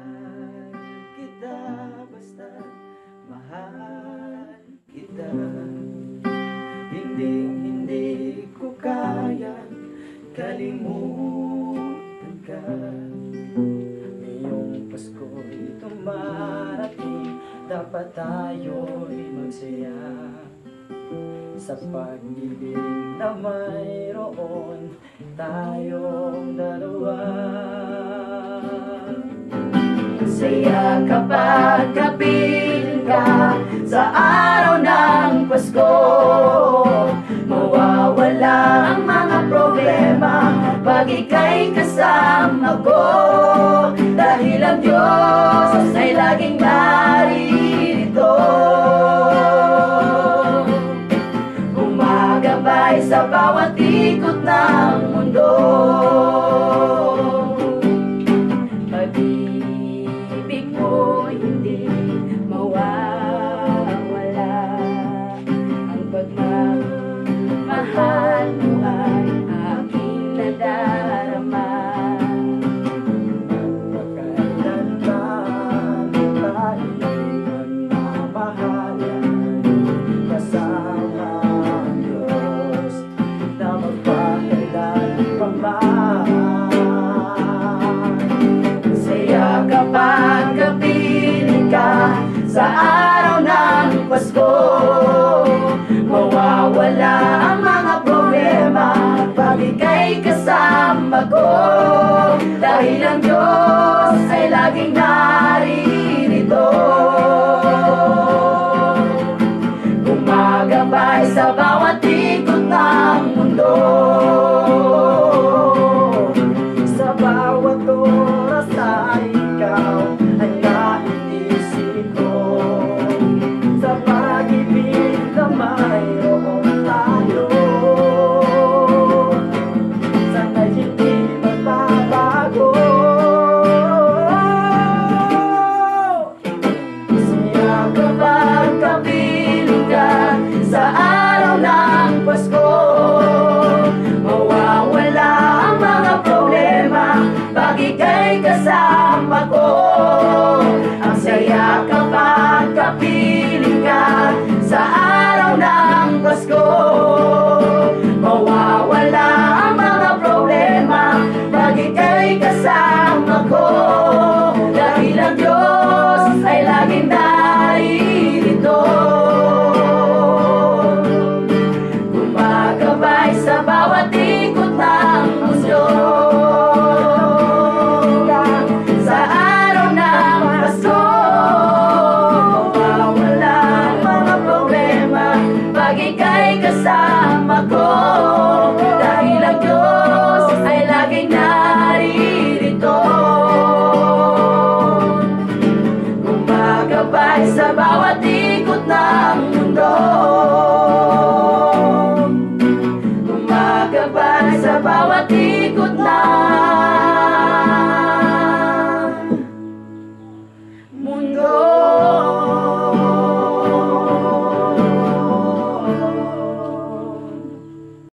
Mahal kita, basta mahal kita. Hindi ko kayang kalimutan ka. Ngayong Pasko'y tumarating, dapat tayo'y magsaya sa pag-ibig na mayroon tayong dalawa. Saya kapag kapiling ka sa araw ng Pasko. Mawawala ang mga problema pag ika'y kasama ko. Dahil ang Diyos ay laging narito, gumagabay sa bawat ikot ng mundo. Pag-ibig mo hindi mawawala, ang pagmamahal mo ay aking nadarama. Magpakailanman tayo'y magmamahalan kasama ang Diyos na magpakailanman. Saya kapag kapiling ka sa araw ng Pasko. Mawawala ang mga problema pag ika'y kasama ko. Dahil ang Diyos ay laging naririto, gumagabay sa bawat ikot ng mundo. Sa bawat oras na ikaw ay naiisip ko, sa pag-ibig na mayroon tayo, sana'y hindi magbabago. Siya kapag kapiling ka sa araw ng Pasko. Mawawala ang mga problema pag ika'y kasama ko. Ang saya kapag kapiling ka sa araw ng Pasko. Mawawala ang mga problema pag ika'y kasama ko. Dahil ang Diyos ay laging narito, gumagabay sa bawat ikot ng mundo. Sa araw ng Pasko, mawawala ang mga problema pag ika'y kasama ko. Dahil ang Diyos ay laging naririto, gumagabay sa bawat ikot ng mundo. Gumagabay sa bawat ikot